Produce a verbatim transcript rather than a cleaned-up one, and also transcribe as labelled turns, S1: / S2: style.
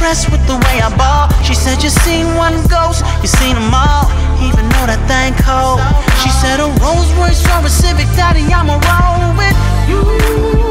S1: impressed with the way I ball. She said, you seen one ghost, you seen them all, even though that thing cold. She said, a Rolls Royce or a Civic, daddy, I'ma roll with you.